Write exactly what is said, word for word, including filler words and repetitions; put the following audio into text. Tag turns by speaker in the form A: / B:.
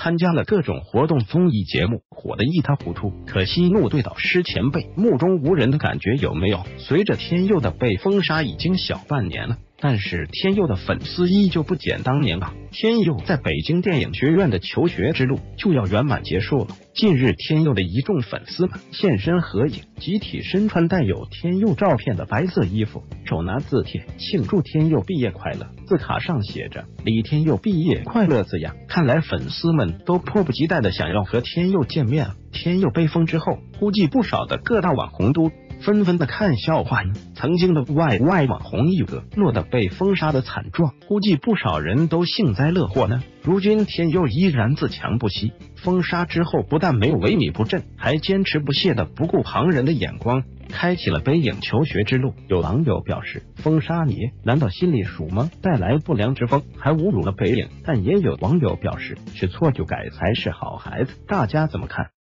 A: 参加了各种活动综艺节目，火得一塌糊涂。可惜怒对导师前辈目中无人的感觉有没有？随着天佑的被封杀已经小半年了，但是天佑的粉丝依旧不减当年啊！天佑在北京电影学院的求学之路就要圆满结束了。近日，天佑的一众粉丝们现身合影，集体身穿带有天佑照片的白色衣服，手拿字帖庆祝天佑毕业快乐。字卡上写着“李天佑毕业快乐”字样，看来粉丝们都迫不及待的想要和天佑见面了。天佑被封之后，估计不少的各大网红都纷纷的看笑话呢。曾经的 Y Y 网红一哥落得被封杀的惨状，估计不少人都幸灾乐祸呢。如今天佑依然自强不息，封杀之后不但没有萎靡不振，还坚持不懈的不顾旁人的眼光，开启了北影求学之路。有网友表示，封杀你难道心里数吗？带来不良之风，还侮辱了北影。但也有网友表示，是错就改才是好孩子。大家怎么看？